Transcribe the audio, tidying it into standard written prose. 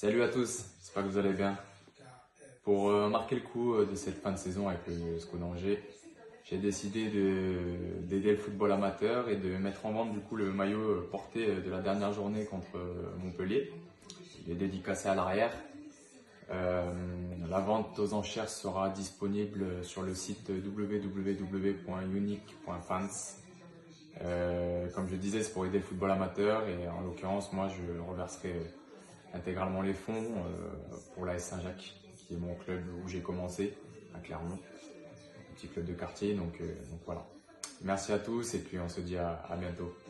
Salut à tous, j'espère que vous allez bien. Pour marquer le coup de cette fin de saison avec le SCO d'Angers, j'ai décidé d'aider le football amateur et de mettre en vente du coup le maillot porté de la dernière journée contre Montpellier. Il est dédicacé à l'arrière. La vente aux enchères sera disponible sur le site www.unique.fans. Comme je disais, c'est pour aider le football amateur et en l'occurrence, moi je reverserai intégralement les fonds pour l'AS Saint-Jacques, qui est mon club où j'ai commencé à Clermont, un petit club de quartier. Donc voilà. Merci à tous et puis on se dit à bientôt.